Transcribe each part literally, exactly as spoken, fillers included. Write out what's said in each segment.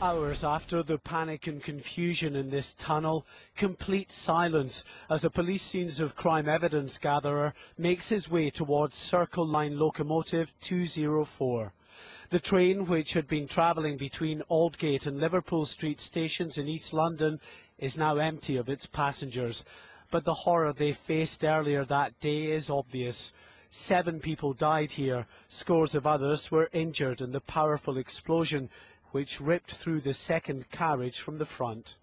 Hours after the panic and confusion in this tunnel, complete silence as a police scenes of crime evidence gatherer makes his way towards Circle Line locomotive two oh four. The train, which had been travelling between Aldgate and Liverpool Street stations in East London, is now empty of its passengers. But the horror they faced earlier that day is obvious. Seven people died here, scores of others were injured in the powerful explosion which ripped through the second carriage from the front.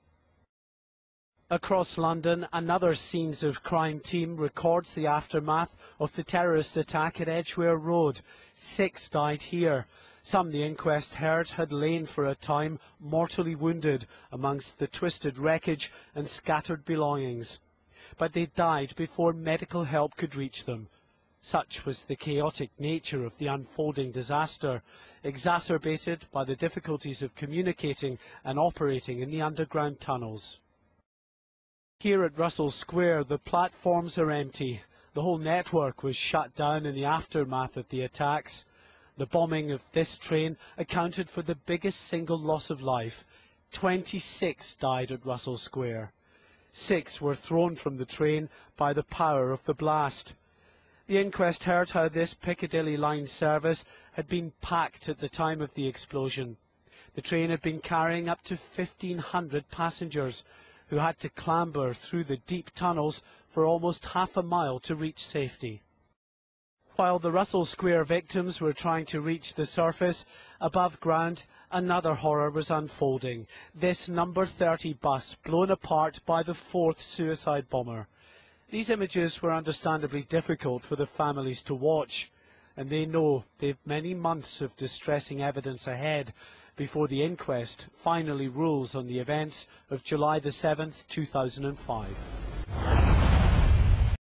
Across London, another Scenes of Crime team records the aftermath of the terrorist attack at Edgware Road. Six died here. Some the inquest heard had lain for a time mortally wounded amongst the twisted wreckage and scattered belongings. But they died before medical help could reach them. Such was the chaotic nature of the unfolding disaster, exacerbated by the difficulties of communicating and operating in the underground tunnels. Here at Russell Square, the platforms are empty. The whole network was shut down in the aftermath of the attacks. The bombing of this train accounted for the biggest single loss of life. twenty-six died at Russell Square. Six were thrown from the train by the power of the blast. The inquest heard how this Piccadilly line service had been packed at the time of the explosion. The train had been carrying up to fifteen hundred passengers who had to clamber through the deep tunnels for almost half a mile to reach safety. While the Russell Square victims were trying to reach the surface, above ground another horror was unfolding. This number thirty bus blown apart by the fourth suicide bomber. These images were understandably difficult for the families to watch, and they know they've many months of distressing evidence ahead before the inquest finally rules on the events of July the seventh, two thousand five.